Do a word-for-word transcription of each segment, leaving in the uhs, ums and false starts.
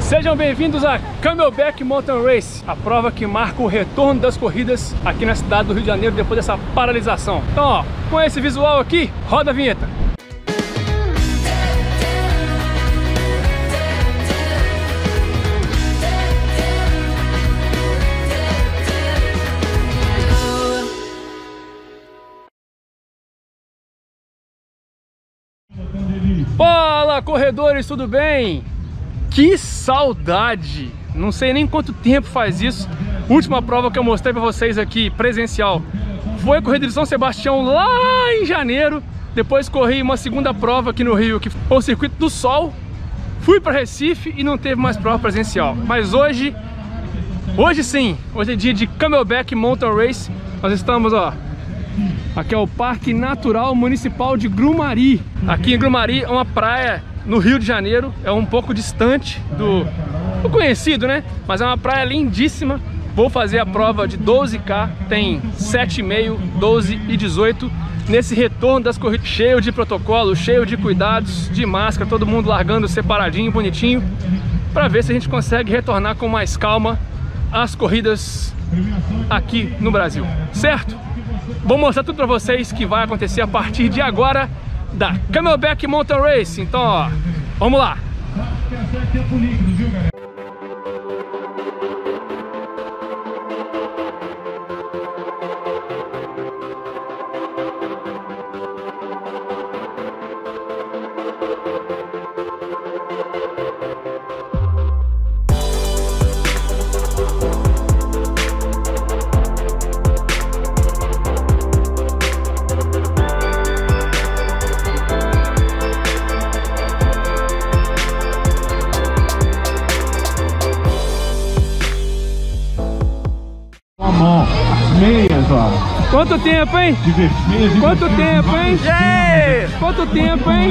Sejam bem-vindos a Camelback Mountain Race, a prova que marca o retorno das corridas aqui na cidade do Rio de Janeiro depois dessa paralisação. Então, ó, com esse visual aqui, roda a vinheta. Fala, corredores, tudo bem? Que saudade! Não sei nem quanto tempo faz isso. Última prova que eu mostrei pra vocês aqui, presencial, foi a corrida de São Sebastião lá em janeiro. Depois corri uma segunda prova aqui no Rio, que foi o Circuito do Sol. Fui para Recife e não teve mais prova presencial. Mas hoje, hoje sim, hoje é dia de Camelback Mountain Race. Nós estamos, ó, aqui é o Parque Natural Municipal de Grumari. Aqui em Grumari é uma praia no Rio de Janeiro, é um pouco distante do, do conhecido, né? Mas é uma praia lindíssima. Vou fazer a prova de doze K, tem sete e meio, doze e dezoito. Nesse retorno das corridas, cheio de protocolo, cheio de cuidados, de máscara, todo mundo largando separadinho, bonitinho, para ver se a gente consegue retornar com mais calma às corridas aqui no Brasil, certo? Vou mostrar tudo pra vocês que vai acontecer a partir de agora da Camelback Mountain Race. Então, ó, vamos lá! Meias, ó. Quanto tempo, hein? Divertidas, Quanto tempo, hein? Yeah! Quanto tempo, hein?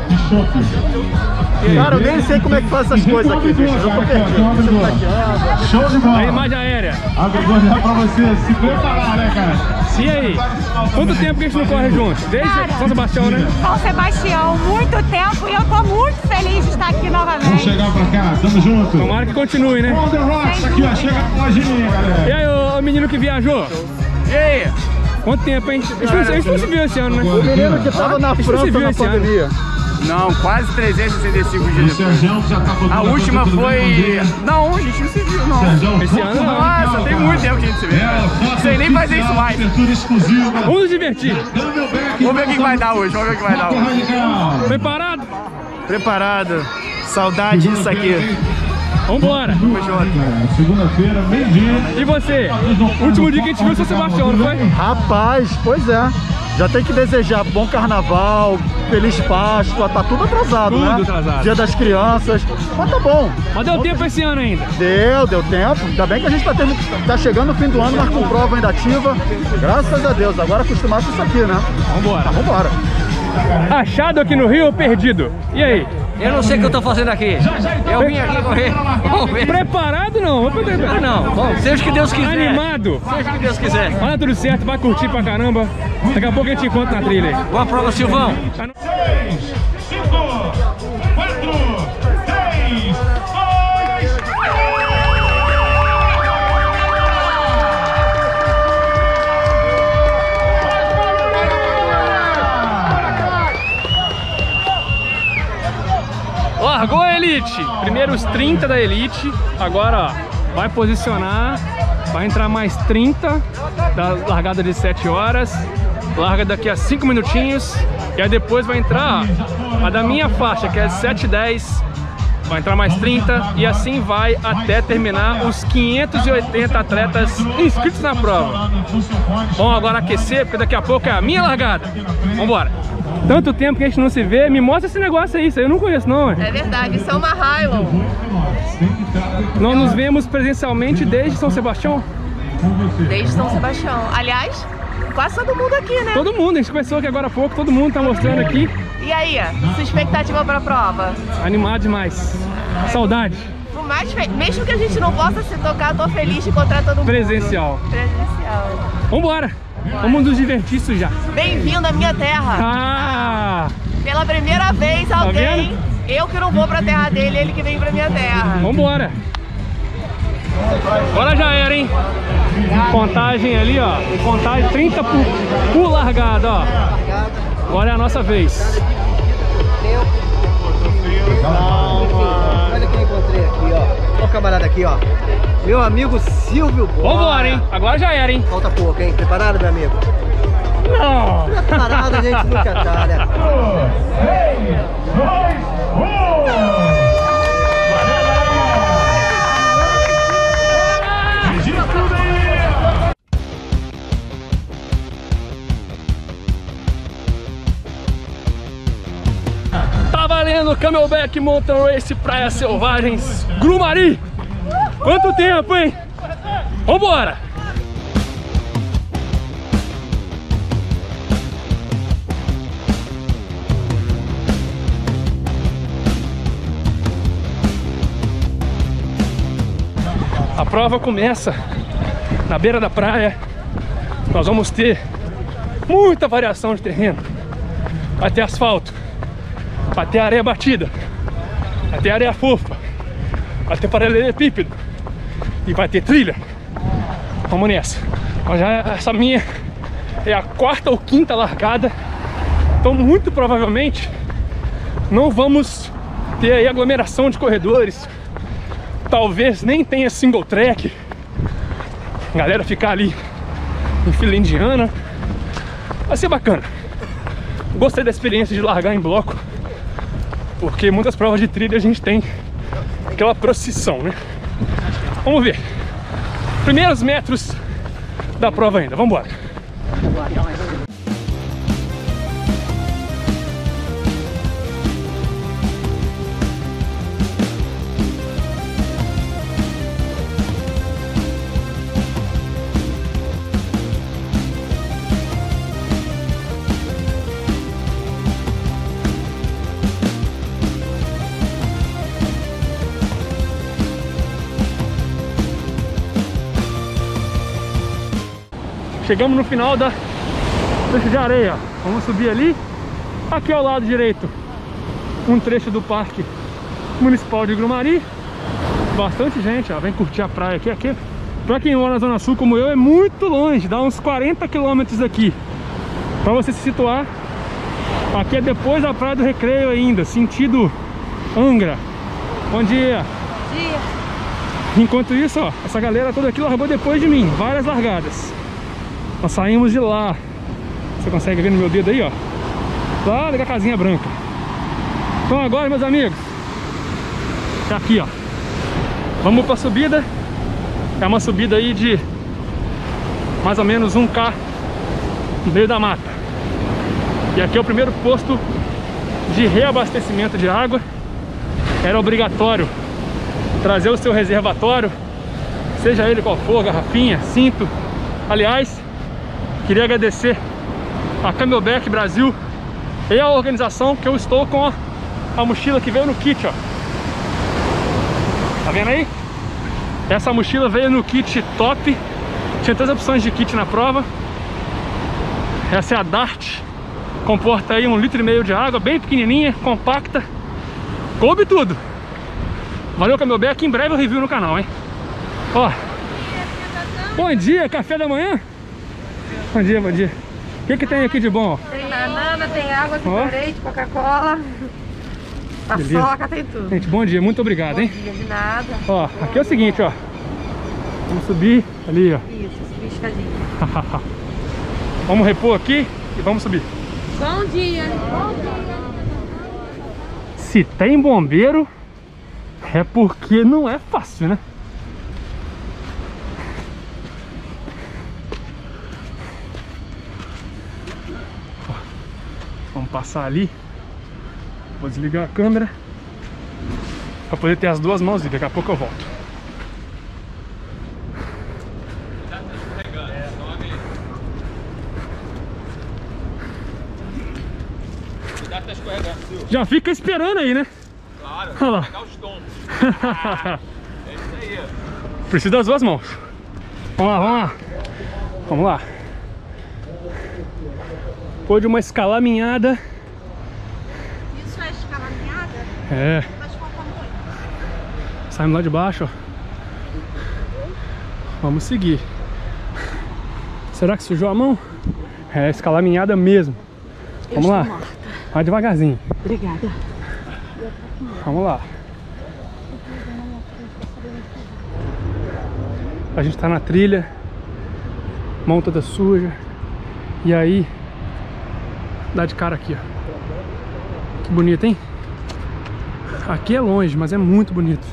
Cara, eu nem sei como é que faz essas coisas aqui, bicho. Eu tô perdido. Show de bola. A imagem aérea. Agora vou olhar pra você se preparar, né, cara? E aí? Quanto tempo que a gente não corre junto? Desde Cara, São Sebastião, né? São Sebastião, muito tempo e eu tô muito feliz de estar aqui Vamos novamente. chegar pra cá, tamo junto. Tomara que continue, né? On the rocks, aqui, ó. Chega com a gente, galera. E aí, ô, ô menino que viajou? E aí? Quanto tempo, hein? A gente não- a gente não se viu esse ano, né? O menino que tava na Isso França se viu na esse ano. pandemia. Não, quase trezentos e sessenta e cinco O dias depois. Sérgio já tá botando A última coisa tudo foi... bem com ele. Não, a gente não se viu, não. Sérgio, Esse ano não. Nossa, tem muito tempo que a gente se vê. Não sei nem fazer isso mais. Abertura exclusiva. Vamos nos divertir. Vamos ver o que que vai dar hoje, vamos ver o que vai dar hoje. Radical. Preparado? Preparado. Saudade disso aqui. Vambora. É, segunda-feira, meio-dia. E você? Último dia que a gente viu São Sebastião, não foi? Rapaz, pois é. Já tem que desejar bom carnaval, feliz Páscoa, tá tudo atrasado, Tudo né? atrasado. Dia das crianças. Mas tá bom. Mas deu tempo esse ano ainda. Deu, deu tempo. Ainda bem que a gente tá, tendo, tá chegando no fim do ano, mas com prova ainda ativa. Graças a Deus. Agora acostumado com isso aqui, né? Vambora. Tá, vambora. Achado aqui no Rio ou perdido? E aí? Eu não sei o que eu tô fazendo aqui. Eu vim aqui correr. Vamos ver. Preparado não? Ah, não. Bom, seja o que Deus quiser. Animado? Seja o que Deus quiser. Vai dar tudo certo, vai curtir pra caramba. Daqui a pouco a gente encontra na trilha aí. Boa prova, Silvão. seis, cinco, quatro, três, dois. Largou a Elite. Primeiros trinta da Elite. Agora, ó, vai posicionar. Vai entrar mais trinta da largada de sete horas. Larga daqui a cinco minutinhos. E aí depois vai entrar ó, a da minha faixa, que é sete e dez. Vai entrar mais trinta e assim vai até terminar os quinhentos e oitenta atletas inscritos na prova. Vamos agora aquecer, porque daqui a pouco é a minha largada. Vambora! Tanto tempo que a gente não se vê, me mostra esse negócio aí, isso aí eu não conheço não. É, É verdade, São Mahaiwan. Nós nos vemos presencialmente desde São Sebastião? Desde São Sebastião. Aliás, quase todo mundo aqui, né? Todo mundo, a gente começou aqui agora há pouco, todo mundo tá mostrando aqui. E aí, sua expectativa pra prova? Animado demais. Saudade. Por mais fe... Mesmo que a gente não possa se tocar, tô feliz de encontrar todo mundo. Presencial. Presencial. Vambora! Vamos nos divertir isso já. Bem-vindo à minha terra. Ah! Pela primeira vez Tá alguém vendo? Eu que não vou pra terra dele, ele que vem pra minha terra. Vambora. Agora já era, hein? Contagem ali, ó. Contagem trinta por, por largada, ó. Agora é a nossa vez. Olha quem encontrei aqui, ó. Olha o camarada aqui, ó. Meu amigo Silvio Boa. Vambora, hein? Agora já era, hein? Falta pouco, hein? Preparado, meu amigo? Não! Preparado a gente nunca tá, né? três, dois, um! Tá valendo Camelback Mountain Race Praias Selvagens Grumari! Quanto tempo, hein? Vambora! A prova começa na beira da praia. Nós vamos ter muita variação de terreno. Vai ter asfalto, vai ter areia batida, vai ter areia fofa, vai ter paralelepípedo e vai ter trilha. Vamos nessa. Mas já essa minha é a quarta ou quinta largada, então muito provavelmente não vamos ter aí aglomeração de corredores. Talvez nem tenha single track, galera ficar ali em fila indiana. Vai ser bacana. Gostei da experiência de largar em bloco, porque muitas provas de trilha a gente tem aquela procissão, né? Vamos ver. Primeiros metros da prova ainda, vamos embora. Chegamos no final da trecho de areia. Vamos subir ali. Aqui ao lado direito, um trecho do Parque Municipal de Grumari. Bastante gente, ó, vem curtir a praia aqui. Aqui, pra quem mora na Zona Sul como eu, é muito longe, dá uns quarenta quilômetros daqui. Pra você se situar, aqui é depois da Praia do Recreio ainda, sentido Angra. Bom dia. Bom dia. Enquanto isso, ó, essa galera toda aqui largou depois de mim, várias largadas. Nós saímos de lá. Você consegue ver no meu dedo aí, ó, lá da casinha branca. Então agora, meus amigos, tá aqui, ó. Vamos pra subida. É uma subida aí de mais ou menos um K no meio da mata. E aqui é o primeiro posto de reabastecimento de água. Era obrigatório trazer o seu reservatório, seja ele qual for, garrafinha, cinto. Aliás, queria agradecer a Camelback Brasil e a organização, que eu estou com a, a mochila que veio no kit, ó. Tá vendo aí? Essa mochila veio no kit top. Tinha três opções de kit na prova. Essa é a Dart. Comporta aí um litro e meio de água, bem pequenininha, compacta. Coube tudo. Valeu, Camelback. Em breve eu review no canal, hein? Ó. Bom dia, café da manhã? Bom dia, bom dia. O que que tem aqui de bom? Tem banana, tem água, tem Ó. leite, Coca-Cola, paçoca, tem tudo. Gente, bom dia, muito obrigado, Bom hein? dia, de nada. Ó, aqui é o seguinte, ó. Vamos subir ali, ó. Isso, subir escadinha. Vamos repor aqui e vamos subir. Bom dia. Bom dia. Se tem bombeiro, é porque não é fácil, né? Vamos passar ali. Vou desligar a câmera para poder ter as duas mãos e daqui a pouco eu volto. Já fica esperando aí, né? Claro, olha lá. pegar os tombos. É isso aí. Preciso das duas mãos. Vamos lá, vamos lá. Vamos lá. Depois de uma escalaminhada. Isso é escalaminhada? É. Saímos lá de baixo, ó. Vamos seguir. Será que sujou a mão? É escalaminhada mesmo. Vamos lá. Morta. Vai devagarzinho. Obrigada. Vamos lá. A gente tá na trilha. Mão toda suja. E aí dá de cara aqui, ó. Que bonito, hein? Aqui é longe, mas é muito bonito.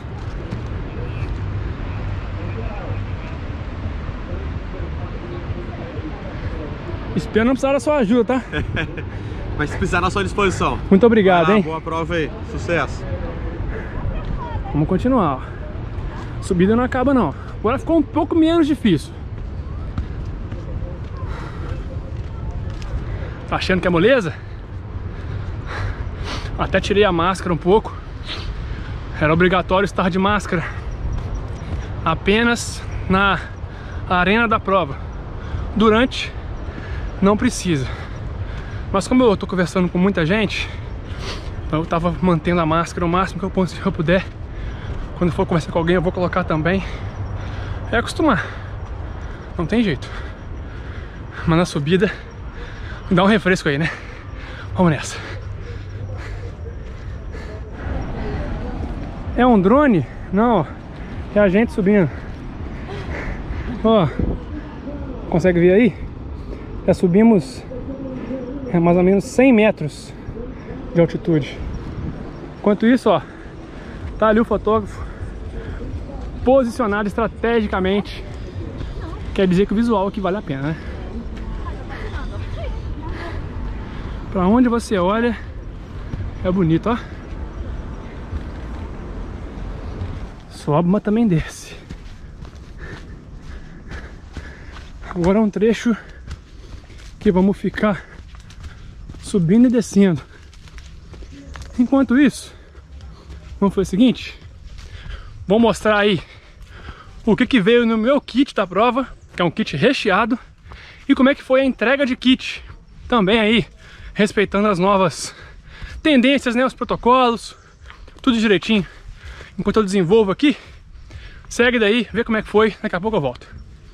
Espero não precisar da sua ajuda, tá? Mas se precisar, na sua disposição. Muito obrigado, lá, hein? Boa prova aí. Sucesso. Vamos continuar, ó. Subida não acaba, não. Agora ficou um pouco menos difícil. Tá achando que é moleza? Até tirei a máscara um pouco. Era obrigatório estar de máscara apenas na arena da prova. Durante, não precisa. Mas como eu tô conversando com muita gente, eu tava mantendo a máscara o máximo que eu, que eu puder. Quando for conversar com alguém, eu vou colocar também. É acostumar. Não tem jeito. Mas na subida, dá um refresco aí, né? Vamos nessa. É um drone? Não, é a gente subindo. Ó, consegue ver aí? Já subimos é, mais ou menos cem metros de altitude. Enquanto isso, ó, tá ali o fotógrafo posicionado estrategicamente. Quer dizer que o visual aqui vale a pena, né? Pra onde você olha é bonito, ó. Sobe, mas também desce. Agora é um trecho que vamos ficar subindo e descendo. Enquanto isso, vamos fazer o seguinte. Vou mostrar aí o que que veio no meu kit da prova, que é um kit recheado, e como é que foi a entrega de kit. Também aí, respeitando as novas tendências, né, os protocolos, tudo direitinho. Enquanto eu desenvolvo aqui, segue daí, vê como é que foi, daqui a pouco eu volto.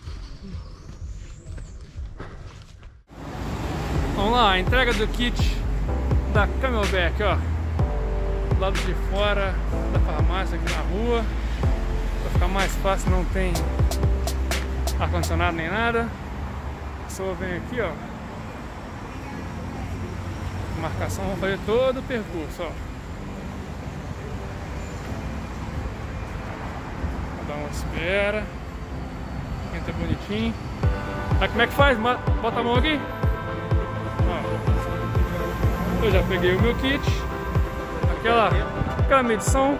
Vamos lá, a entrega do kit da Camelback, ó. Do lado de fora da farmácia aqui na rua. Pra ficar mais fácil, não tem ar-condicionado nem nada. A pessoa vem aqui, ó. Marcação, vamos fazer todo o percurso, ó. Dá uma espera. Entra bonitinho. Aí como é que faz? Bota a mão aqui. Ó. Eu já peguei o meu kit. Aquela, aquela medição.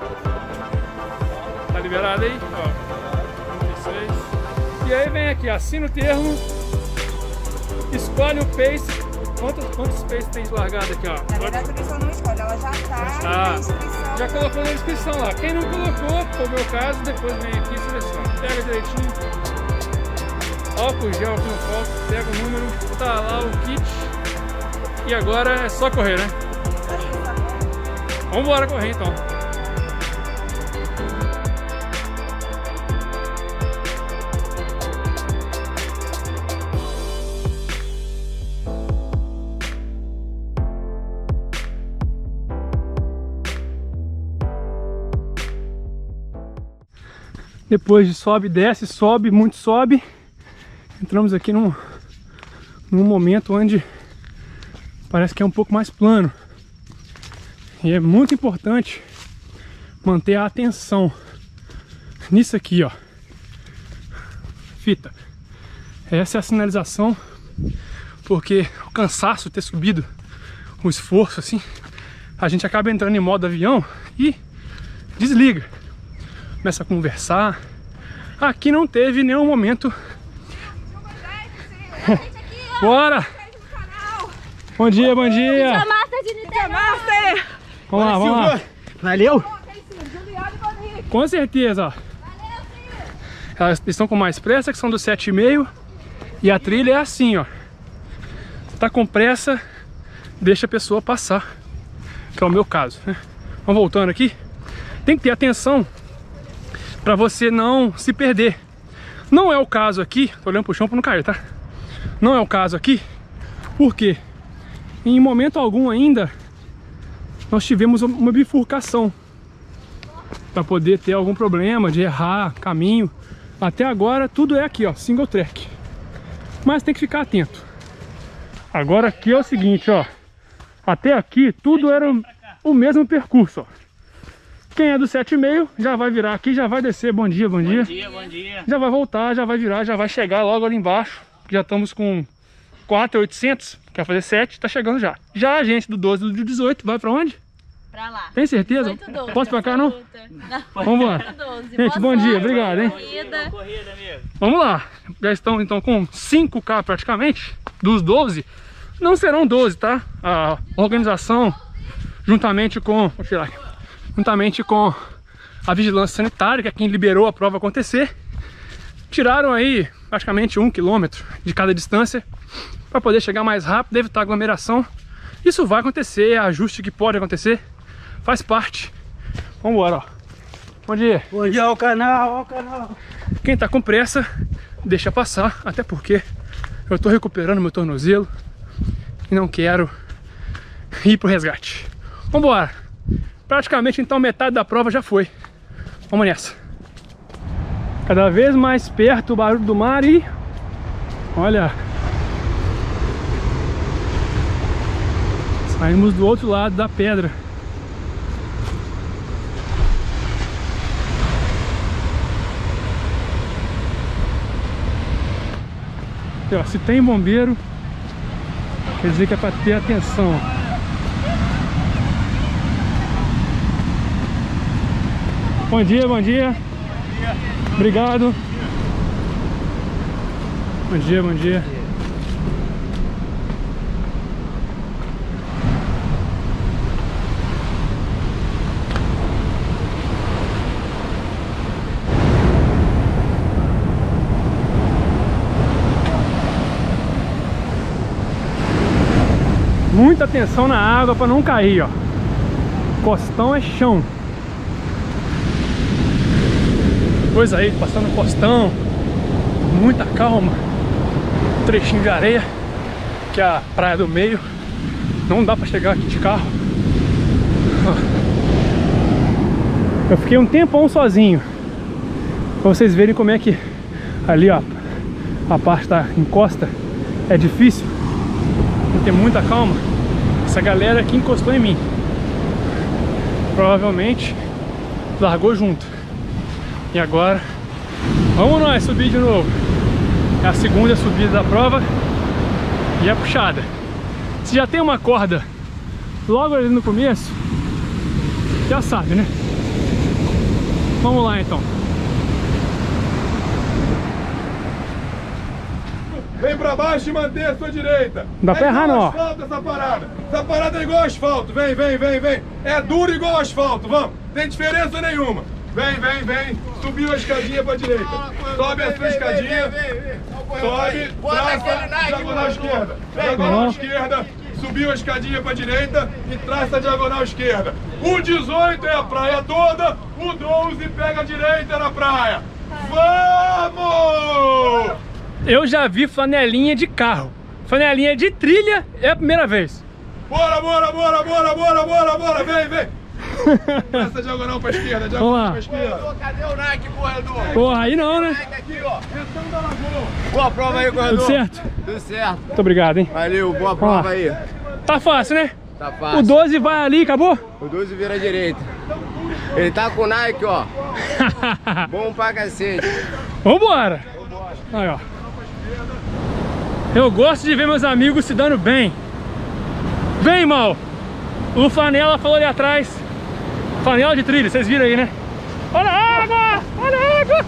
Tá liberado aí? Ó. trinta e seis. E aí vem aqui, assina o termo. Escolhe o pace. Quantos, quantos pace tem de largada aqui, ó? Na verdade a pessoa não escolhe, ela já tá ah, na inscrição. Já colocou na inscrição lá. Quem não colocou, for o meu caso, depois vem aqui e seleciona. Pega direitinho. Álcool gel aqui no copo, pega o número, tá lá o kit. E agora é só correr, né? Vamos embora correr então. Depois de sobe, desce, sobe, muito sobe. Entramos aqui num, num momento onde parece que é um pouco mais plano. E é muito importante manter a atenção nisso aqui, ó. Fita. Essa é a sinalização, porque o cansaço de ter subido, o esforço assim, a gente acaba entrando em modo avião e desliga. Começa a conversar. Aqui não teve nenhum momento. Bora! Bom dia, bom dia! Vamos lá, vamos lá. Valeu! Com certeza, ó. Elas estão com mais pressa, que são do sete e meio. E a trilha é assim, ó. Tá com pressa, deixa a pessoa passar. Que é o meu caso, né? Vamos voltando aqui. Tem que ter atenção para você não se perder. Não é o caso aqui, tô olhando pro chão para não cair, tá? Não é o caso aqui, porque em momento algum ainda nós tivemos uma bifurcação para poder ter algum problema de errar caminho. Até agora tudo é aqui, ó, single track. Mas tem que ficar atento. Agora aqui é o seguinte, ó. Até aqui tudo era o mesmo percurso, ó. Quem é do sete e meio já vai virar aqui, já vai descer. Bom dia, bom dia. Bom dia, bom dia. Já vai voltar, já vai virar, já vai chegar logo ali embaixo. Já estamos com quatro mil e oitocentos, quer fazer sete, tá chegando já. Já a gente do doze e do dezoito vai pra onde? Pra lá. Tem certeza? dezoito, doze, posso pra cá não? não? Vamos embora. Gente, bom dia, obrigado, hein? Vamos lá. Já estão então com cinco K praticamente, dos doze. Não serão doze, tá? A organização, juntamente com... Vou tirar aqui. Juntamente com a vigilância sanitária, que é quem liberou a prova acontecer, tiraram aí praticamente um quilômetro de cada distância para poder chegar mais rápido, evitar aglomeração. Isso vai acontecer, é ajuste que pode acontecer, faz parte. Vamos embora, ó. Bom dia. Bom dia ao canal, ao canal. Quem tá com pressa, deixa passar, até porque eu tô recuperando meu tornozelo e não quero ir pro resgate. Vamos embora. Praticamente então metade da prova já foi. Vamos nessa. Cada vez mais perto o barulho do mar e... Olha... Saímos do outro lado da pedra. E, ó, se tem bombeiro, quer dizer que é para ter atenção. Bom dia, bom dia. Bom dia. Obrigado. Bom dia, bom dia. Muita atenção na água para não cair, ó. Costão é chão. Coisa aí, passando um costão, muita calma, um trechinho de areia, que é a praia do meio, não dá pra chegar aqui de carro. Eu fiquei um tempão sozinho, pra vocês verem como é que ali, ó, a parte da encosta é difícil, tem que ter muita calma. Essa galera aqui encostou em mim, provavelmente largou junto. E agora, vamos nós subir de novo. É a segunda subida da prova e é puxada. Se já tem uma corda logo ali no começo, já sabe, né? Vamos lá então. Vem pra baixo e mantém a sua direita. Não dá pra errar não, ó. Asfalto essa parada. Essa parada é igual asfalto. Vem, vem, vem, vem. É duro igual asfalto, vamos. Tem diferença nenhuma. Vem, vem, vem. Subiu a escadinha pra direita. Sobe a sua escadinha. Sobe. Traça. Diagonal esquerda. Diagonal esquerda. Subiu a escadinha pra direita e traça a diagonal esquerda. O dezoito é a praia toda. O doze pega a direita na praia. Vamos! Eu já vi flanelinha de carro. Flanelinha de trilha é a primeira vez. Bora, bora, bora, bora, bora, bora, bora. Vem, vem. Essa diagonal pra esquerda, diagonal pra esquerda. Cadê o Nike, corredor? Porra, aí não, né? Aqui, ó. Boa prova aí, corredor. Tudo certo? Tudo certo. Muito obrigado, hein? Valeu, boa prova aí. Tá fácil, né? Tá fácil. O doze vai ali, acabou? O doze vira à direita. Ele tá com o Nike, ó. Bom pra cacete. Vambora. Aí, ó. Eu gosto de ver meus amigos se dando bem. Vem, mal. O Flanela falou ali atrás. Flanela de trilha, vocês viram aí, né? Olha a água! Olha a água!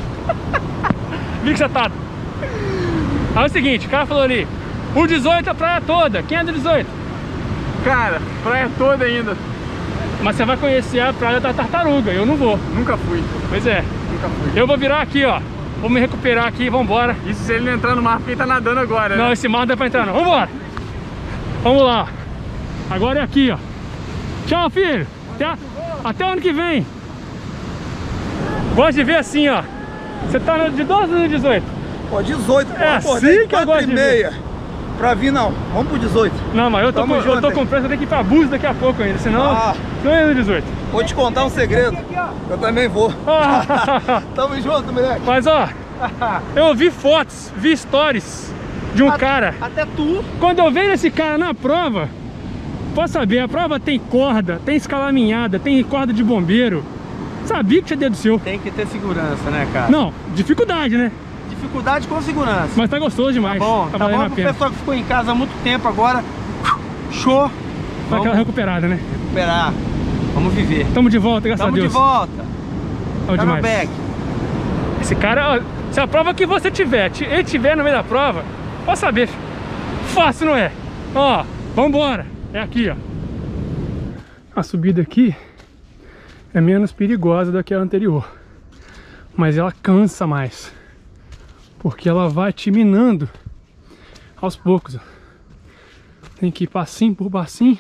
Vi que você tá. Aí é o seguinte, o cara falou ali, o dezoito é a praia toda. Quem é do dezoito? Cara, praia toda ainda. Mas você vai conhecer a praia da Tartaruga, eu não vou. Nunca fui. Pois é. Nunca fui. Eu vou virar aqui, ó. Vou me recuperar aqui e vambora. Isso se ele não entrar no mar, porque ele tá nadando agora, né? Não, esse mar não dá pra entrar não. Vambora. Vamos lá. Agora é aqui, ó. Tchau, filho. Até a... Até o ano que vem. Gosto de ver assim, ó. Você tá no de doze ou no dezoito? Pô, dezoito, pô. É assim que eu gosto de ver. Pra vir não, vamos pro dezoito. Não, mas eu tô, com, eu tô com pressa, eu tenho que ir pra Búzios daqui a pouco ainda, senão Ah. não é no dezoito. Vou te contar um segredo. Eu também vou. Tamo junto, moleque. Mas ó, eu vi fotos, vi stories de um A- cara. Até tu. Quando eu vejo esse cara na prova, pode saber, a prova tem corda, tem escalaminhada, tem corda de bombeiro. Sabia que tinha dedo seu. Tem que ter segurança, né, cara? Não, dificuldade, né? Dificuldade com segurança. Mas tá gostoso demais. Tá bom, tá tá valendo bom a pro pena. pessoal que ficou em casa há muito tempo agora. Show. Dá aquela recuperada, né? recuperar. Vamos viver. Tamo de volta, graças Tamo a de Deus. volta. Tamo Tá demais. no back. Esse cara, ó, se a prova que você tiver, ti- ele tiver no meio da prova, pode saber, filho. Fácil, não é? Ó, vambora. É aqui, ó. A subida aqui é menos perigosa do que a anterior, mas ela cansa mais, porque ela vai te minando aos poucos, ó. Tem que ir passinho por passinho.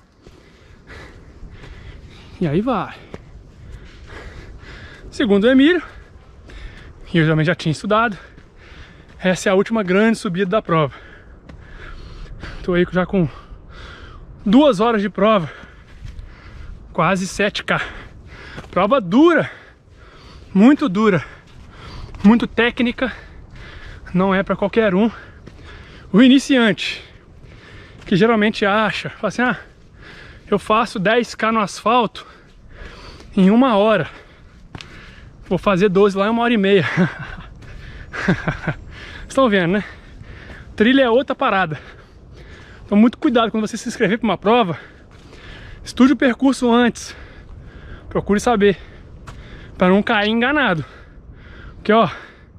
E aí vai. Segundo o Emílio, e eu também já tinha estudado, essa é a última grande subida da prova. Tô aí já com duas horas de prova, quase sete K. Prova dura, muito dura, muito técnica, não é para qualquer um. O iniciante, que geralmente acha, fala assim, ah, eu faço dez K no asfalto em uma hora, vou fazer doze lá em uma hora e meia. Estão vendo, né? Trilha é outra parada. Então muito cuidado quando você se inscrever para uma prova. Estude o percurso antes. Procure saber, para não cair enganado. Porque ó,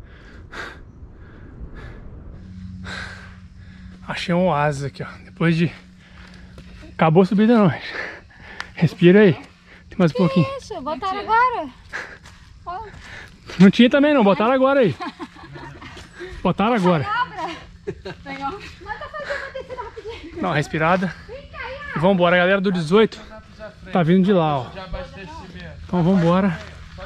achei um oásis aqui, ó. Depois de... Acabou a subida não. Respira aí. Tem mais um pouquinho. Isso, botaram agora. Não tinha também não, botaram agora aí. Botaram agora. Legal. Manda fazer uma descida rapidinho. Dá uma respirada. E vambora, a galera do dezoito tá vindo de lá, ó. Então vambora.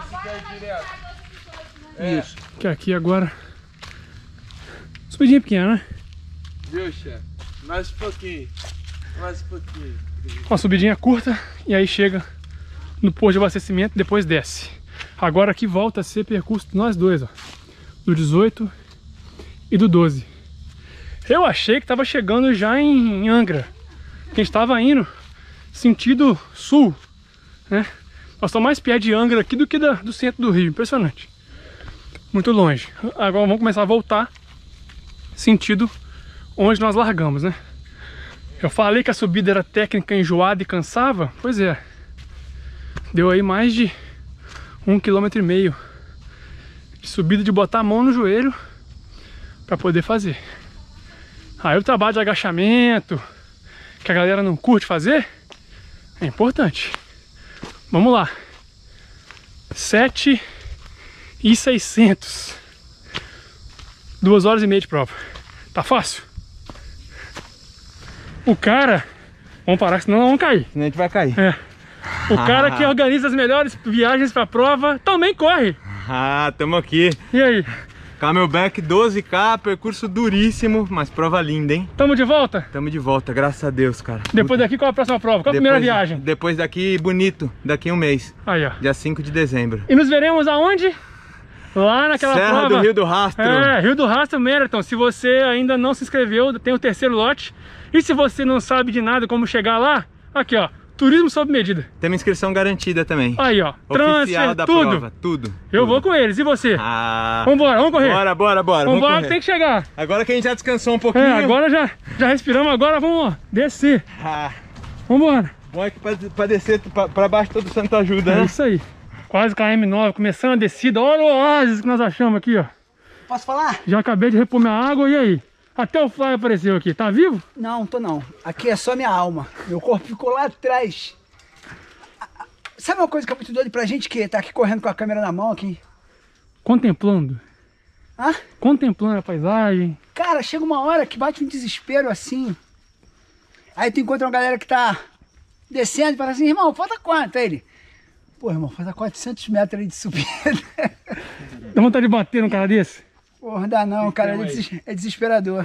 Isso. Que aqui agora... Subidinha pequena, né? Viu, chefe? Mais um pouquinho. Mais um pouquinho. Uma subidinha curta e aí chega no posto de abastecimento, depois desce. Agora aqui volta a ser percurso de nós dois, ó. Do dezoito e do doze. Eu achei que tava chegando já em Angra. Que a gente tava indo sentido sul, né? Nós estamos mais perto de Angra aqui do que da, do centro do Rio. Impressionante. Muito longe. Agora vamos começar a voltar sentido onde nós largamos, né? Eu falei que a subida era técnica, enjoada e cansava. Pois é. Deu aí mais de um quilômetro e meio de subida, de botar a mão no joelho para poder fazer. Aí o trabalho de agachamento, que a galera não curte fazer, é importante. Vamos lá. sete e seiscentos. Duas horas e meia de prova. Tá fácil? O cara... Vamos parar, senão nós vamos cair. Senão a gente vai cair. É. O cara que organiza as melhores viagens pra prova também corre. Ah, tamo aqui. E aí? Camelback doze K, percurso duríssimo, mas prova linda, hein? Tamo de volta? Tamo de volta, graças a Deus, cara. Depois daqui, qual a próxima prova? Qual a primeira Depois- viagem? Depois daqui, bonito, daqui um mês. Aí, ó. Dia cinco de dezembro. E nos veremos aonde? Lá naquela Serra prova. do Rio do Rastro. É, Rio do Rastro Marathon. Se você ainda não se inscreveu, tem o terceiro lote. E se você não sabe de nada como chegar lá, aqui, ó. Turismo sob medida. Tem uma inscrição garantida também. Aí, ó. Oficial Transfer, da tudo. prova, tudo. Eu tudo. vou com eles. E você? Ah. Vambora, vamos correr. Bora, bora, bora. Vamos Vambora, correr. tem que chegar. Agora que a gente já descansou um pouquinho. É, agora já, já respiramos, agora vamos ó, descer. Ah, Vambora. bom é que pra, pra descer pra, pra baixo todo santo ajuda, É né? isso aí. Quase K M nove, começando a descida. Olha o oásis que nós achamos aqui, ó. Posso falar? Já acabei de repor minha água, e aí? Até o Fly apareceu aqui, tá vivo? Não, tô não. Aqui é só minha alma. Meu corpo ficou lá atrás. Sabe uma coisa que é muito doida pra gente que tá aqui correndo com a câmera na mão aqui? Contemplando. Hã? Contemplando a paisagem. Cara, chega uma hora que bate um desespero assim. Aí tu encontra uma galera que tá descendo e fala assim, irmão, falta quanto? Aí ele, Pô, irmão, faz a quatrocentos metros aí de subida. Dá vontade de bater num cara desse? Porra, não dá não, cara, é, des é desesperador.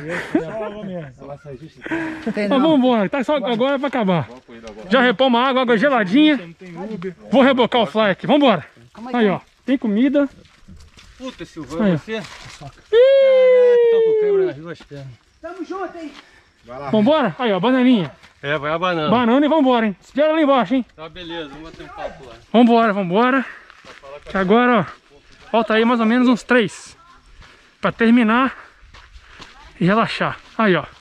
Tem não. Mas vamos embora, tá só agora é pra acabar. Já repõe uma água, água geladinha. Vou rebocar o fly aqui, vambora. Aí, ó, tem comida. Puta, Silvano, você? Caraca, tô com quebra nas duas pernas. Tamo junto, hein? Vai lá. Vambora? Aí, ó, bananinha. É, vai a banana. Banana e vambora, hein? Espera lá embaixo, hein? Tá, beleza, vamos bater um papo lá. Vambora, vambora. Que agora, ó, falta aí mais ou menos uns três. Pra terminar e relaxar. Aí, ó.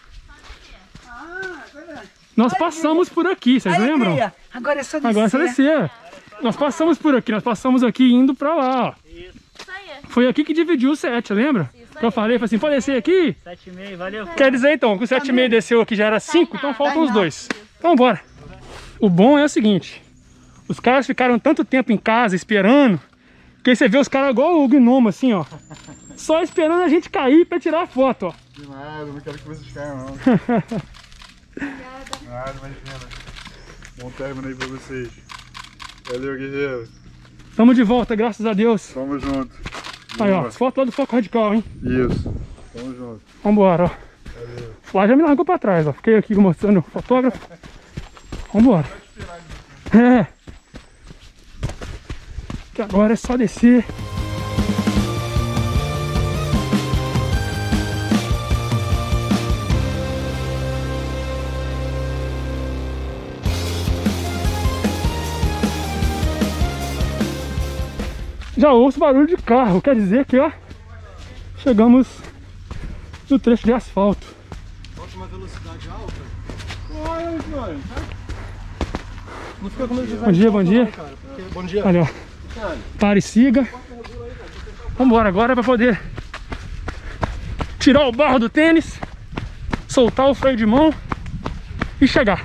Nós passamos por aqui, vocês lembram? Agora é só descer. Agora é só descer. Nós passamos por aqui, nós passamos aqui indo pra lá, ó. Foi aqui que dividiu o sete, lembra? Que eu falei, falei assim, pode descer aqui? sete e meio, valeu. Quer dizer então, que o sete e meio desceu aqui já era cinco, então faltam os dois. Então bora. O bom é o seguinte, os caras ficaram tanto tempo em casa esperando, que aí você vê os caras igual o gnomo assim, ó. Só esperando a gente cair pra tirar a foto, ó. De nada, não quero que vocês caiam não. Nada, imagina. Bom término aí pra vocês. Valeu, guerreiro. Tamo de volta, graças a Deus. Tamo junto. Aí, ó, foto lá do Foco Radical, hein? Isso. Tamo junto. Vambora, ó. Valeu. O Flávio já me largou pra trás, ó. Fiquei aqui mostrando o fotógrafo. Vambora. É. Que agora é só descer. Já ouço barulho de carro, quer dizer que, ó, chegamos no trecho de asfalto. Bota uma velocidade alta. Olha, senhor. Não fica com medo de Bom dia, bom dia. não, cara, porque... Bom dia. Olha, ó. Pare e siga. Vambora agora para poder tirar o barro do tênis, soltar o freio de mão e chegar.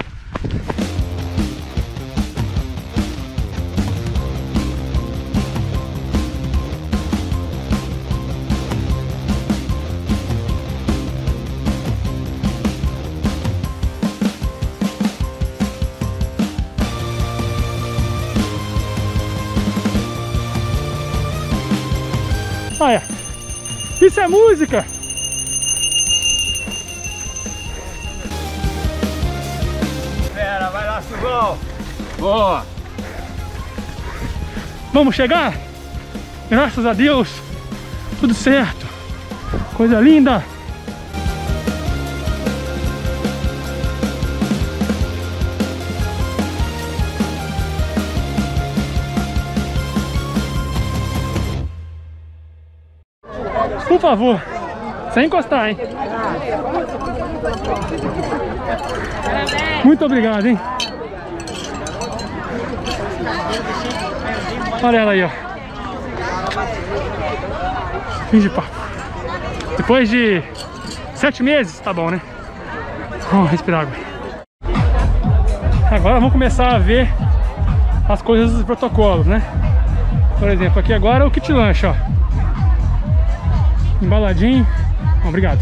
Olha, isso é música! Pera, vai lá, Silvão! Boa! Vamos chegar? Graças a Deus, tudo certo! Coisa linda! Por favor, sem encostar, hein? Muito obrigado, hein? Olha ela aí, ó. Fim de papo. Depois de sete meses, tá bom, né? Vamos respirar água. Agora vamos começar a ver as coisas dos protocolos, né? Por exemplo, aqui agora é o kit lanche, ó. Embaladinho. Obrigado.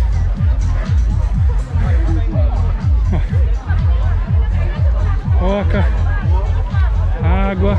Coca, água.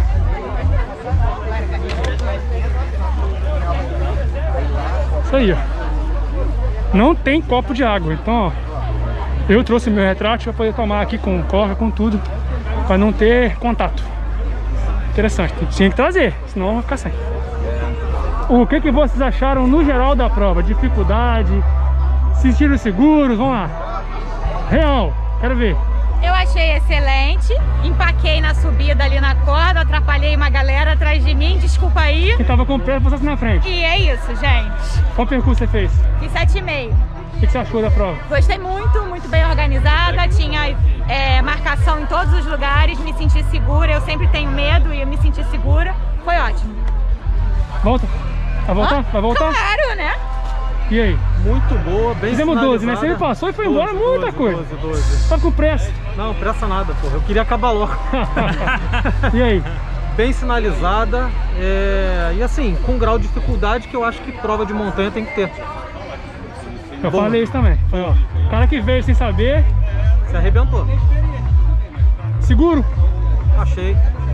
Isso aí, ó. Não tem copo de água, então, ó, eu trouxe meu retrátil para poder tomar aqui com coca, com tudo, para não ter contato. Interessante, tinha que trazer, senão vai ficar sem. O que que vocês acharam no geral da prova? Dificuldade? Se sentiram seguros? Vamos lá. Real, quero ver. Eu achei excelente, empaquei na subida ali na corda, atrapalhei uma galera atrás de mim, desculpa aí. Quem tava com pressa passasse na frente. E é isso, gente. Qual percurso você fez? Fiz sete e meio. O que você achou da prova? Gostei muito, muito bem organizada, tinha é, marcação em todos os lugares, me senti segura, eu sempre tenho medo e eu me senti segura, foi ótimo. Volta? Vai voltar? Vai voltar? Claro, né? E aí? Muito boa, bem Fizemos doze, né? Você me passou e foi embora, muita coisa. doze, doze. Tava com pressa. Não, pressa nada, porra. Eu queria acabar logo. E aí? Bem sinalizada é... e assim, com um grau de dificuldade que eu acho que prova de montanha tem que ter. Eu Bom. falei isso também. Foi, ó, o cara que veio sem saber... Se arrebentou. Seguro? Achei.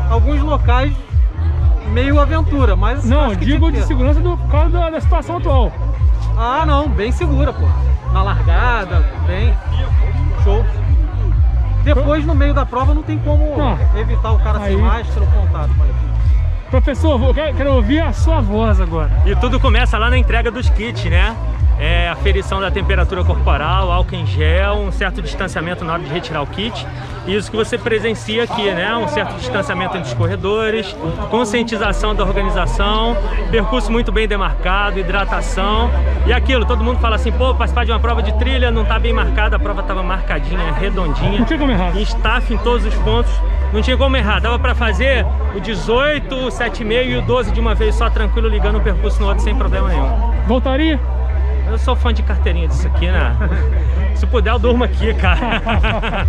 alguns locais meio aventura, mas... Não, digo de segurança do, por causa da, da situação atual. Ah, não, bem segura, pô. Na largada, bem. Show. Depois, no meio da prova, não tem como não. evitar o cara sem máscara ou contato. Mas... Professor, eu quero, quero ouvir a sua voz agora. E tudo começa lá na entrega dos kits, né? É, aferição da temperatura corporal, álcool em gel, um certo distanciamento na hora de retirar o kit. Isso que você presencia aqui, né? Um certo distanciamento entre os corredores, conscientização da organização, percurso muito bem demarcado, hidratação. E aquilo, todo mundo fala assim, pô, participar de uma prova de trilha não tá bem marcada, a prova tava marcadinha, redondinha. Não tinha como errar. Em staff em todos os pontos, não tinha como errar. Dava pra fazer o dezoito, o sete e meio e o doze de uma vez só, tranquilo, ligando o percurso no outro sem problema nenhum. Voltaria? Eu sou fã de carteirinha disso aqui, né? Se puder, eu durmo aqui, cara.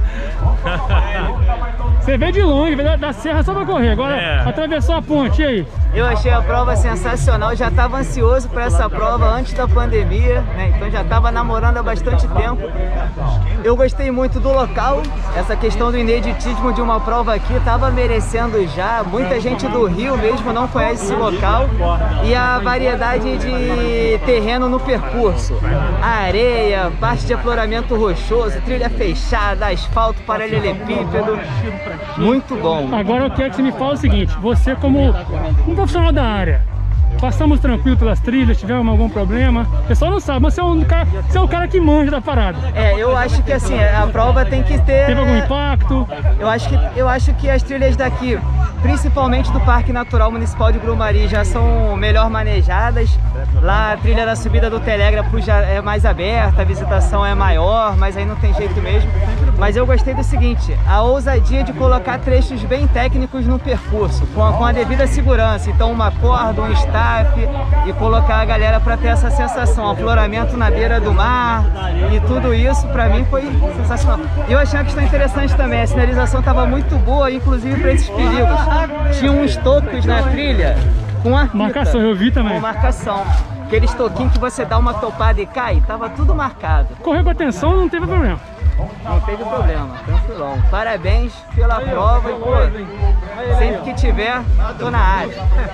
Você veio de longe, veio da serra só pra correr, agora é. atravessou a ponte, e aí? Eu achei a prova sensacional, já estava ansioso para essa prova antes da pandemia, né? Então já estava namorando há bastante tempo. Eu gostei muito do local, essa questão do ineditismo de uma prova aqui estava merecendo já. Muita gente do Rio mesmo não conhece esse local e a variedade de terreno no percurso. A areia, parte de afloramento rochoso, trilha fechada, asfalto, paralelepípedo. Muito bom. Agora eu quero que você me fale o seguinte, você como um profissional da área, passamos tranquilo pelas trilhas, tivemos algum problema? O pessoal não sabe, mas você é, um cara, você é o cara que manja da parada. É, eu acho que assim, a prova tem que ter... Teve algum impacto? Eu acho que, eu acho que as trilhas daqui, principalmente do Parque Natural Municipal de Grumari, já são melhor manejadas. Lá a trilha da subida do Telégrafo já é mais aberta, a visitação é maior, mas aí não tem jeito mesmo. Mas eu gostei do seguinte, a ousadia de colocar trechos bem técnicos no percurso, com a, com a devida segurança. Então uma corda, um staff e colocar a galera para ter essa sensação, afloramento na beira do mar e tudo isso para mim foi sensacional. E eu achei uma questão interessante também, a sinalização estava muito boa, inclusive para esses perigos. Tinha uns tocos na trilha com a fita, marcação, eu vi também. Com marcação. Aqueles toquinhos que você dá uma topada e cai, tava tudo marcado. Correu com atenção, não teve problema. Não teve problema, tranquilão. Parabéns pela prova e, pô, sempre que tiver, tô na área.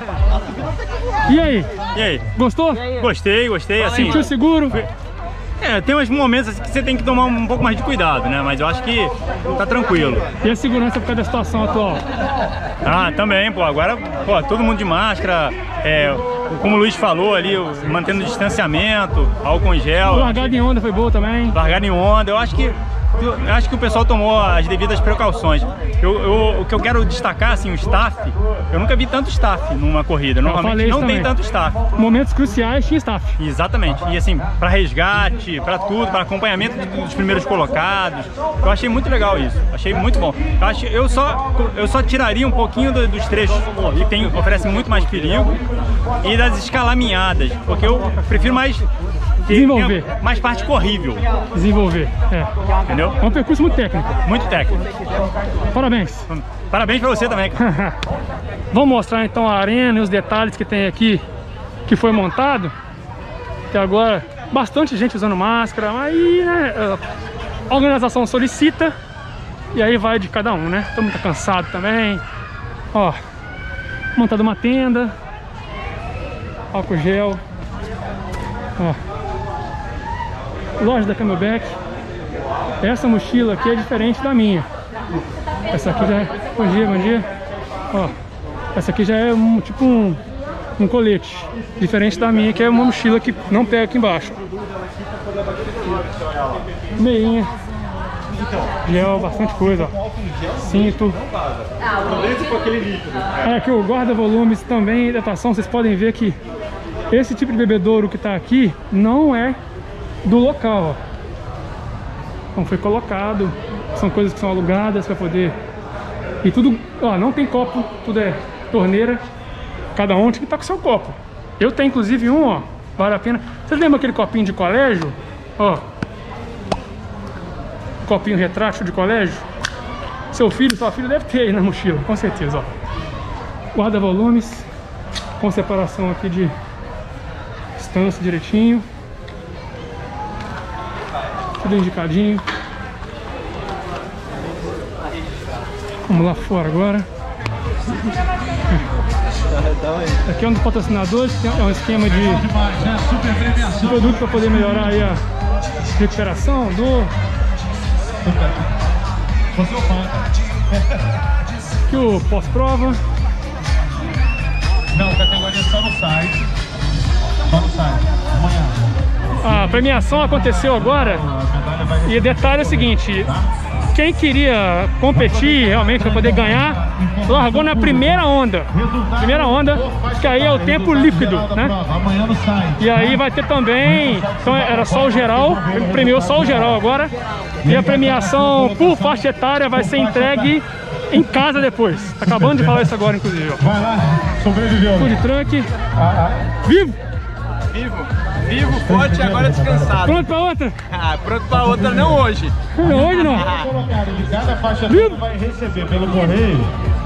E aí? E aí? Gostou? E aí? Gostei, gostei. Assim, sentiu seguro? É, tem uns momentos assim que você tem que tomar um pouco mais de cuidado, né? Mas eu acho que tá tranquilo. E a segurança por causa da situação atual? Ah, também, pô. Agora, pô, todo mundo de máscara, é, como o Luiz falou ali, mantendo o distanciamento, álcool em gel. A largada em onda foi boa também. Largada em onda, eu acho que eu acho que o pessoal tomou as devidas precauções. Eu, eu, o que eu quero destacar, assim, o staff, eu nunca vi tanto staff numa corrida. Normalmente não tem tanto staff. Momentos cruciais tinha staff. Exatamente. E assim, para resgate, para tudo, para acompanhamento dos primeiros colocados. Eu achei muito legal isso. Achei muito bom. Eu, acho, eu, só, eu só tiraria um pouquinho do, dos trechos que tem, oferecem muito mais perigo e das escalaminhadas, porque eu prefiro mais... Desenvolver. Mais parte corrível. Desenvolver, é. Entendeu? É um percurso muito técnico. Muito técnico. Parabéns. Parabéns pra você também, cara. Vamos mostrar então a arena e os detalhes que tem aqui, que foi montado. Que agora, bastante gente usando máscara, aí, né, a organização solicita e aí vai de cada um, né? Todo mundo tá cansado também. Ó, montada uma tenda, álcool gel, ó. Loja da Camelback. Essa mochila aqui é diferente da minha. Essa aqui já é... Bom dia, bom dia. Ó, essa aqui já é um, tipo um, um colete. Diferente da minha, que é uma mochila que não pega aqui embaixo. Meinha. Gel, bastante coisa, ó. Cinto. É que o guarda-volumes também, hidratação, vocês podem ver que esse tipo de bebedouro que está aqui não é do local, ó. Não foi colocado, são coisas que são alugadas para poder... E tudo, ó, não tem copo, tudo é torneira. Cada um tem que estar com seu copo. Eu tenho inclusive um, ó, vale a pena. Vocês lembram aquele copinho de colégio? Ó, copinho retrátil de colégio. Seu filho, sua filha deve ter aí na mochila, com certeza, ó. Guarda-volumes, com separação aqui de distância direitinho. Tudo indicadinho. Vamos lá fora agora. Aqui é um dos patrocinadores, é um esquema de, de produto para poder melhorar aí a recuperação, dor. Aqui o pós-prova. Não, categoria só no site. Só no site. Amanhã. A premiação aconteceu agora. E o detalhe é o seguinte: quem queria competir realmente para poder ganhar, largou na primeira onda. Primeira onda, que aí é o tempo líquido, né? E aí vai ter também, então era só o geral, premiou só o geral agora. E a premiação por faixa etária vai ser entregue em casa depois. Tá acabando de falar isso agora, inclusive. Vai lá, sobreviveu. Food truck. Vivo! Vivo, vivo, forte e agora descansado. Pronto pra outra? Ah, pronto pra outra, não hoje. Não, hoje não. Cada faixa vai receber pelo correio.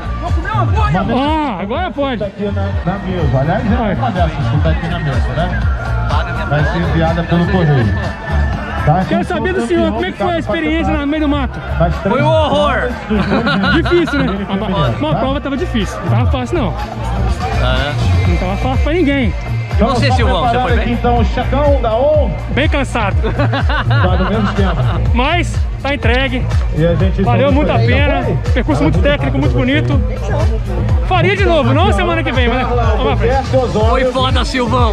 Ah, agora pode. Aqui na, na mesa. Aliás, é uma dessas que tá aqui na mesa, né? Vai ser enviada pelo correio. Tá? Quero saber do senhor, como é que foi a experiência no meio do mato? Foi um horror. Difícil, né? Uma prova tava difícil, não tava fácil não. Não tava fácil pra ninguém. E você, Silvão, você foi bem? Então, o Chacão da O N. Bem cansado. Tá no mesmo tempo. Mas tá entregue. E a gente valeu muito a pena. Percurso muito técnico, muito bonito. Faria de novo, não semana que vem, mas vamos pra frente. Foi foda, Silvão.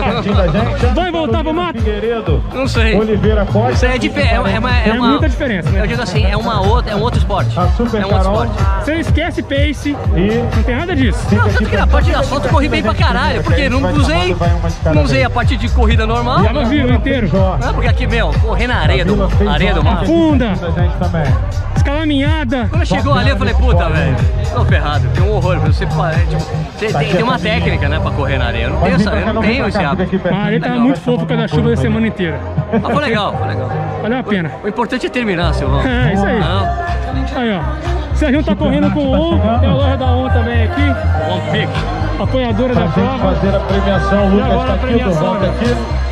Vai voltar pro mato? Não sei. Oliveira Costa. Isso aí é diferente. É, é, uma, é, é uma, muita diferença, né? Eu digo assim, é, uma outra, é um outro esporte. É um outro esporte. Você esquece pace, e não tem nada disso. Não, tanto que na parte de asfalto eu corri bem pra caralho, porque não usei, não usei a parte de corrida normal. Já não viu inteiro. Não, porque aqui, meu, correr na areia do, areia do mar. Funda, escalaminhada. Quando chegou ali eu falei, puta, velho, tô ferrado, tem um horror. Você, tipo, você tem, tem uma técnica, né, pra correr na areia. Eu não tenho, essa, eu não tenho esse hábito. A areia tava muito fofa por causa da chuva da semana inteira. Mas foi legal, foi legal. Valeu a pena. O, o importante é terminar, Silvão. É, isso aí. Ah, aí, ó. O Serginho tá correndo com o O N, tem a loja da O N também aqui. One Pick. Apoiadora da prova. Fazer a premiação, o Lucas tá aqui, do volta aqui.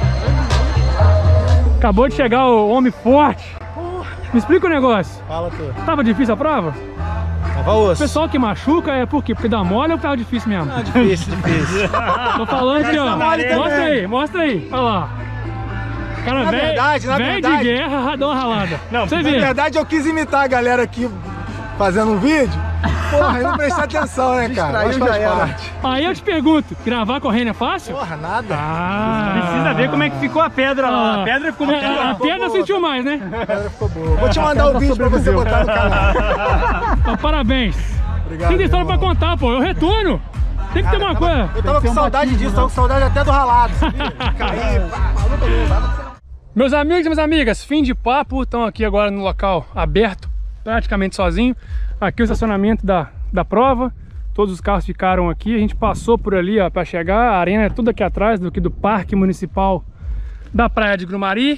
Acabou de chegar o homem forte. Me explica o negócio. Fala tu. Tava difícil a prova? Tava osso. O pessoal que machuca é por quê? Porque dá mole ou tava difícil mesmo? Não, difícil, difícil. Tô falando aqui, ó. Mostra aí, mostra aí. Olha lá. Cara, na véio, verdade, na véio verdade. de guerra, dá uma ralada. Não, Você na vê. verdade eu quis imitar a galera aqui fazendo um vídeo. Porra, eu não prestei atenção, né, cara? Mas faz parte. Aí eu te pergunto, gravar correndo é fácil? Porra, nada. Ah, precisa ver como é que ficou a pedra lá. Ah, a pedra ficou muito A, a pedra sentiu mais, né? A pedra ficou boa. Vou te mandar o vídeo pra você botar no canal. Então, parabéns. Obrigado. Tem história pra contar, pô. Eu retorno. Tem que ter uma coisa. Eu tava com saudade disso, tava com saudade até do ralado, sabia? Caí, maluco. Meus amigos e minhas amigas, fim de papo, estão aqui agora no local aberto, praticamente sozinho. Aqui o estacionamento da, da prova, todos os carros ficaram aqui, a gente passou por ali ó, para chegar, a arena é tudo aqui atrás do, aqui do Parque Municipal da Praia de Grumari.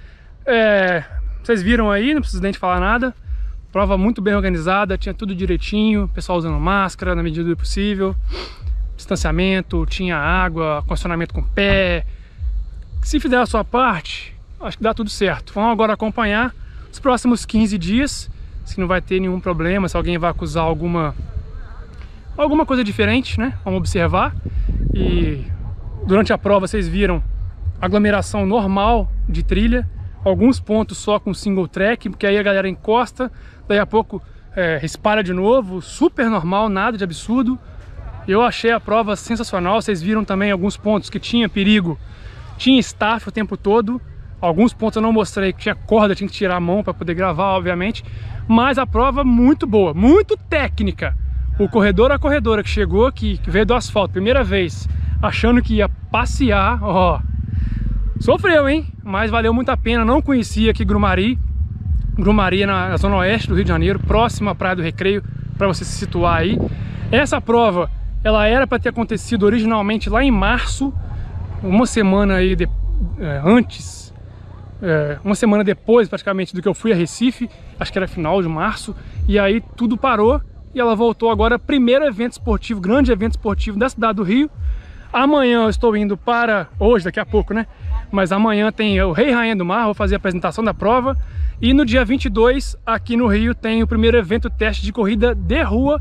É, vocês viram aí, não precisa nem de falar nada, prova muito bem organizada, tinha tudo direitinho, pessoal usando máscara na medida do possível, distanciamento, tinha água, condicionamento com pé. Se fizer a sua parte, acho que dá tudo certo. Vamos agora acompanhar os próximos quinze dias, se não vai ter nenhum problema, se alguém vai acusar alguma alguma coisa diferente, né? Vamos observar. E durante a prova vocês viram aglomeração normal de trilha, alguns pontos só com single track, porque aí a galera encosta, daí a pouco é, espalha de novo, super normal, nada de absurdo. Eu achei a prova sensacional, vocês viram também alguns pontos que tinha perigo, tinha staff o tempo todo. Alguns pontos eu não mostrei, que tinha corda, tinha que tirar a mão para poder gravar, obviamente. Mas a prova muito boa, muito técnica. O corredor a corredora que chegou, que, que veio do asfalto, primeira vez, achando que ia passear, ó. Sofreu, hein? Mas valeu muito a pena, não conhecia aqui Grumari. Grumari é na, na zona oeste do Rio de Janeiro, próximo à Praia do Recreio, para você se situar aí. Essa prova, ela era para ter acontecido originalmente lá em março, uma semana aí de, é, antes, é, uma semana depois praticamente do que eu fui a Recife, acho que era final de março, e aí tudo parou e ela voltou agora, primeiro evento esportivo, grande evento esportivo da cidade do Rio. Amanhã eu estou indo para, hoje, daqui a pouco, né? Mas amanhã tem o Rei e Rainha do Mar, vou fazer a apresentação da prova. E no dia vinte e dois, aqui no Rio, tem o primeiro evento teste de corrida de rua,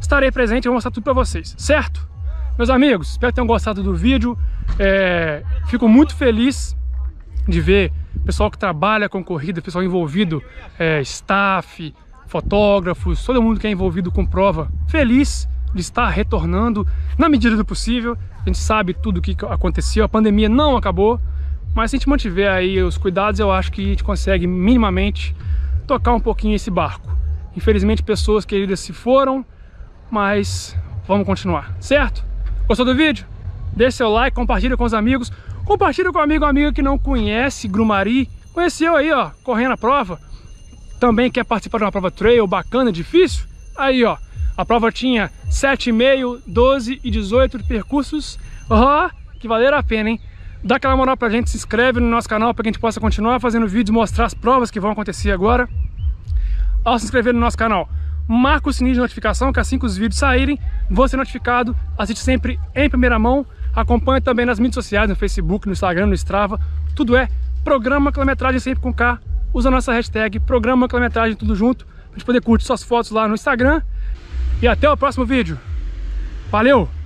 estarei presente e vou mostrar tudo pra vocês, certo? Meus amigos, espero que tenham gostado do vídeo. É, fico muito feliz de ver o pessoal que trabalha com corrida, pessoal envolvido, é, staff, fotógrafos, todo mundo que é envolvido com prova, feliz de estar retornando na medida do possível. A gente sabe tudo o que aconteceu, a pandemia não acabou, mas se a gente mantiver aí os cuidados, eu acho que a gente consegue minimamente tocar um pouquinho esse barco. Infelizmente pessoas queridas se foram, mas vamos continuar, certo? Gostou do vídeo? Deixe seu like, compartilha com os amigos, compartilha com um amigo ou amiga que não conhece Grumari, conheceu aí, ó, correndo a prova, também quer participar de uma prova trail bacana, difícil, aí ó, a prova tinha sete e meio, doze e dezoito percursos, ó, que valeram a pena, hein? Dá aquela moral pra gente, se inscreve no nosso canal para que a gente possa continuar fazendo vídeos, mostrar as provas que vão acontecer agora. Ao se inscrever no nosso canal, marca o sininho de notificação, que assim que os vídeos saírem, vou ser notificado. Assiste sempre em primeira mão. Acompanhe também nas mídias sociais, no Facebook, no Instagram, no Strava. Tudo é Programa Quilometragem, sempre com K. Usa a nossa hashtag Programa Quilometragem, tudo junto, pra gente poder curtir suas fotos lá no Instagram. E até o próximo vídeo. Valeu!